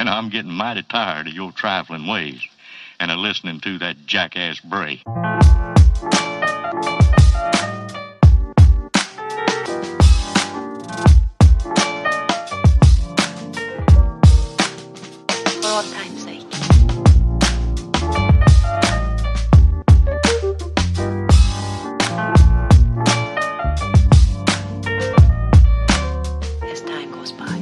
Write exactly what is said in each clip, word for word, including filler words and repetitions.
and I'm getting mighty tired of your trifling ways and of listening to that jackass bray. For all time's sake. As time goes by.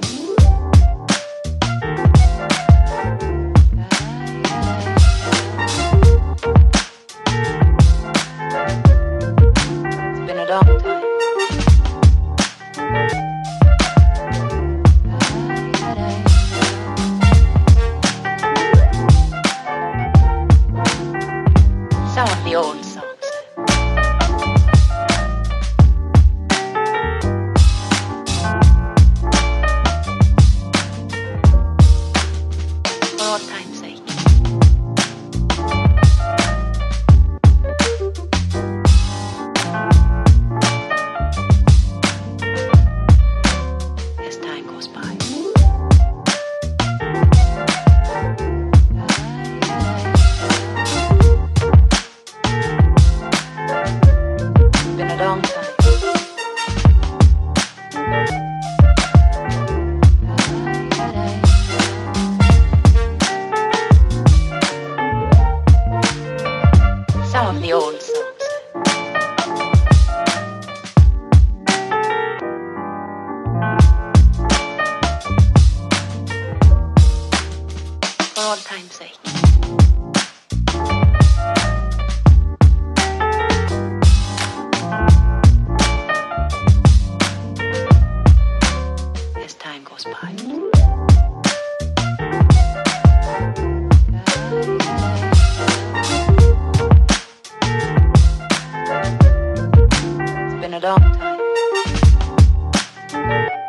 It's been a long time. Some of the old songs. For all time's sake. As time goes by. It's been a long time. Some of the old songs. For all time's sake. As time goes by. It's been a long time.